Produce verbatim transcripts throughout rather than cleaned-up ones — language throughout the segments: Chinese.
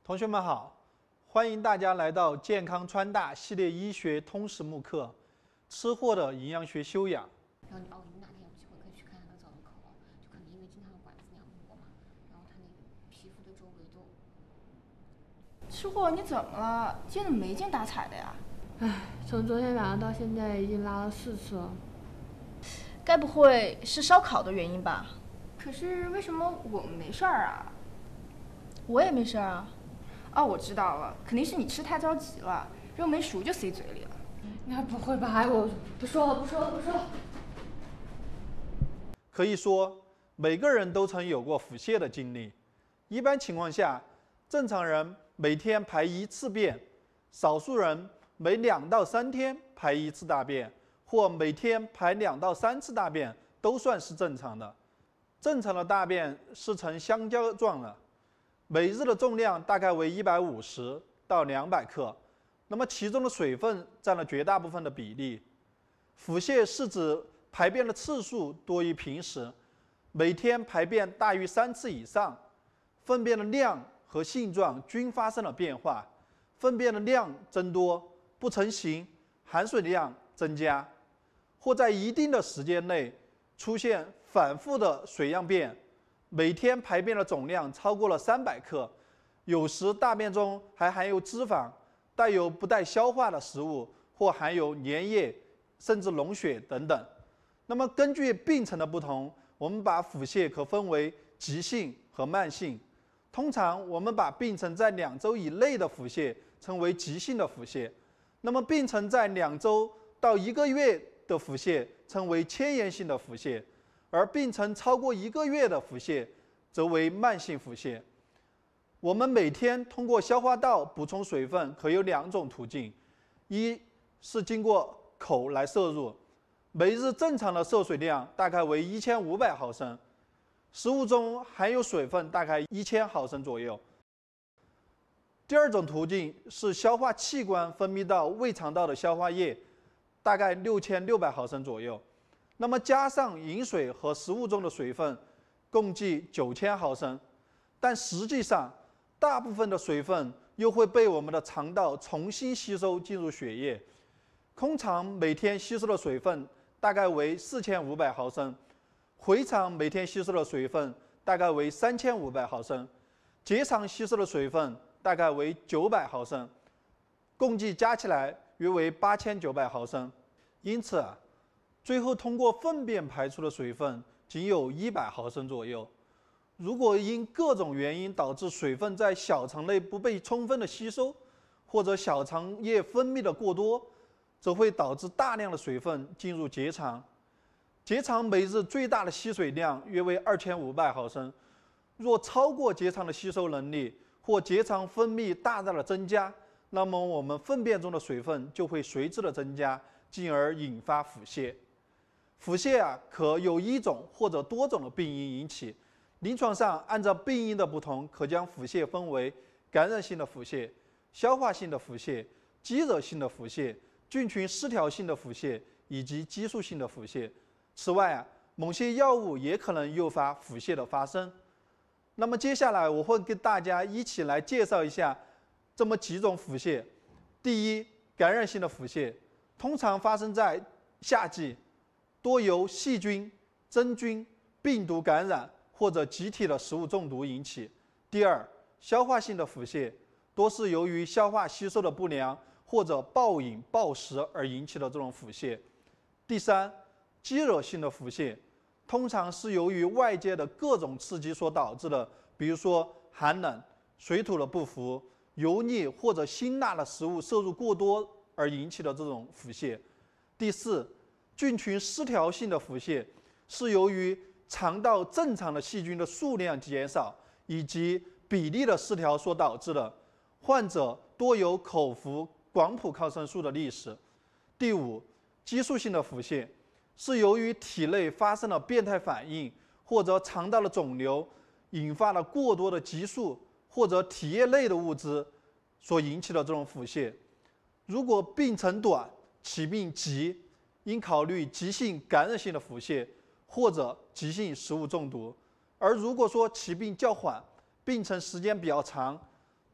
同学们好，欢迎大家来到健康川大系列医学通识目课，吃货的营养学修养。 然后你哦，你哪天有机会可以去看那个枣子口，就可能因为经常有管子那样磨嘛，然后它那个皮肤的周围都…… 吃货，你怎么了？今天怎么没精打采的呀？ 唉，从昨天晚上到现在已经拉了四次了。 该不会是烧烤的原因吧？可是为什么我们没事儿啊？我也没事儿啊。哦，我知道了，肯定是你吃太着急了，肉没熟就塞嘴里了。 应该不会吧？哎，我不说了，不说了，不说了。 可以说，每个人都曾有过腹泻的经历。一般情况下，正常人每天排一次便，少数人每两到三天排一次大便，或每天排两到三次大便，都算是正常的。正常的大便是呈香蕉状的，每日的重量大概为一百五十到两百克。那么其中的水分占了绝大部分的比例。腹泻是指排便的次数多于平时，每天排便大于三次以上，粪便的量和性状均发生了变化，粪便的量增多，不成形，含水量增加，或在一定的时间内出现反复的水样便，每天排便的总量超过了三百克，有时大便中还含有脂肪，带有不待消化的食物，或含有粘液甚至脓血等等。那么根据病程的不同，我们把腹泻可分为急性和慢性。通常我们把病程在两周以内的腹泻称为急性的腹泻，那么病程在两周到一个月的腹泻称为迁延性的腹泻，而病程超过一个月的腹泻则为慢性腹泻。我们每天通过消化道补充水分可有两种途径，一是经过口来摄入，每日正常的摄水量大概为一千五百毫升，食物中含有水分大概一千毫升左右。第二种途径是消化器官分泌到胃肠道的消化液，大概六千六百毫升左右，那么加上饮水和食物中的水分，共计九千毫升。但实际上，大部分的水分又会被我们的肠道重新吸收进入血液。空肠每天吸收的水分大概为四千五百毫升，回肠每天吸收的水分大概为三千五百毫升，结肠吸收的水分大概为九百毫升，共计加起来约为八千九百毫升。因此啊，最后通过粪便排出的水分仅有一百毫升左右。如果因各种原因导致水分在小肠内不被充分的吸收，或者小肠液分泌的过多，则会导致大量的水分进入结肠。结肠每日最大的吸水量约为二千五百毫升，若超过结肠的吸收能力，或结肠分泌大大的增加，那么我们粪便中的水分就会随之的增加，进而引发腹泻。腹泻啊，可有一种或者多种的病因引起。临床上按照病因的不同，可将腹泻分为感染性的腹泻、消化性的腹泻、积热性的腹泻、菌群失调性的腹泻以及激素性的腹泻。此外啊，某些药物也可能诱发腹泻的发生。那么接下来我会跟大家一起来介绍一下这么几种腹泻。第一，感染性的腹泻，通常发生在夏季，多由细菌、真菌、病毒感染或者集体的食物中毒引起。第二，消化性的腹泻，多是由于消化吸收的不良或者暴饮暴食而引起的这种腹泻。第三，积热性的腹泻，通常是由于外界的各种刺激所导致的，比如说寒冷、水土的不服、油腻或者辛辣的食物摄入过多而引起的这种腹泻。第四，菌群失调性的腹泻，是由于肠道正常的细菌的数量减少以及比例的失调所导致的，患者多有口服广谱抗生素的历史。第五，激素性的腹泻，是由于体内发生了变态反应或者肠道的肿瘤引发了过多的激素或者体液类的物质所引起的这种腹泻。如果病程短、起病急，应考虑急性感染性的腹泻或者急性食物中毒。而如果说起病较缓，病程时间比较长，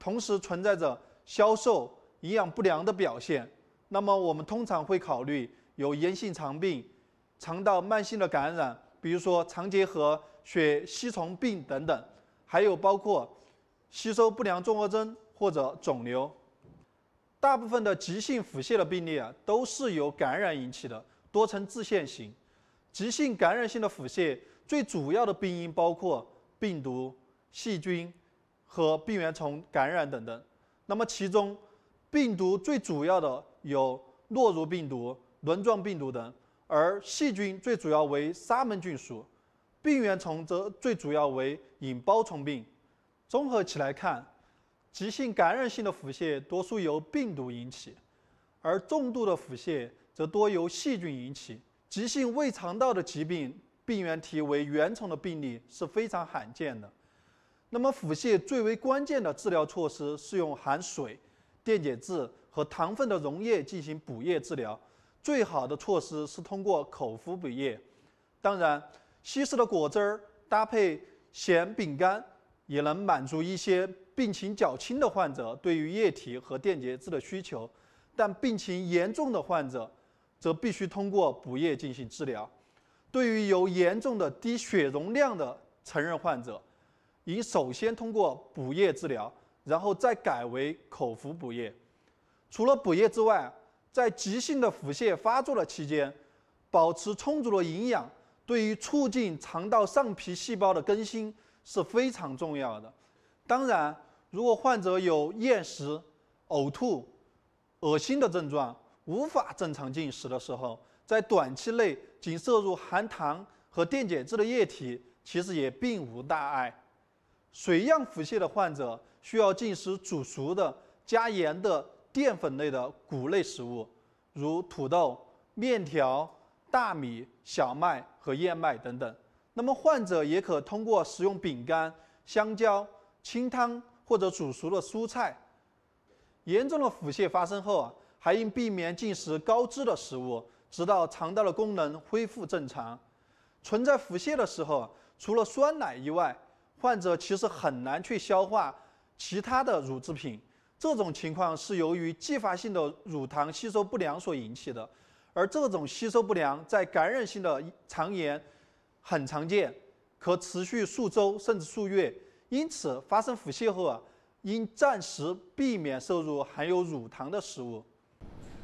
同时存在着消瘦、营养不良的表现，那么我们通常会考虑有炎性肠病、肠道慢性的感染，比如说肠结核、血吸虫病等等，还有包括吸收不良综合征或者肿瘤。大部分的急性腹泻的病例啊，都是由感染引起的，多呈自限型。急性感染性的腹泻最主要的病因包括病毒、细菌和病原虫感染等等。那么其中病毒最主要的有诺如病毒、轮状病毒等，而细菌最主要为沙门菌属，病原虫则最主要为隐包虫病。综合起来看，急性感染性的腹泻多数由病毒引起，而重度的腹泻则多由细菌引起。急性胃肠道的疾病病原体为原虫的病例是非常罕见的。那么腹泻最为关键的治疗措施是用含水、电解质和糖分的溶液进行补液治疗，最好的措施是通过口服补液。当然，稀释的果汁儿搭配咸饼干也能满足一些病情较轻的患者对于液体和电解质的需求，但病情严重的患者则必须通过补液进行治疗。对于有严重的低血容量的成人患者，应首先通过补液治疗，然后再改为口服补液。除了补液之外，在急性的腹泻发作的期间，保持充足的营养，对于促进肠道上皮细胞的更新是非常重要的。当然，如果患者有厌食、呕吐、恶心的症状，无法正常进食的时候，在短期内仅摄入含糖和电解质的液体，其实也并无大碍。水样腹泻的患者需要进食煮熟的、加盐的淀粉类的谷类食物，如土豆、面条、大米、小麦和燕麦等等。那么患者也可通过食用饼干、香蕉、清汤或者煮熟的蔬菜。严重的腹泻发生后啊，还应避免进食高脂的食物，直到肠道的功能恢复正常。存在腹泻的时候，除了酸奶以外，患者其实很难去消化其他的乳制品，这种情况是由于继发性的乳糖吸收不良所引起的，而这种吸收不良在感染性的肠炎很常见，可持续数周甚至数月。因此，发生腹泻后啊，应暂时避免摄入含有乳糖的食物。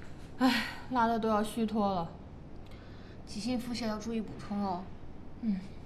唉，拉的都要虚脱了。 急性腹泻要注意补充哦。 嗯。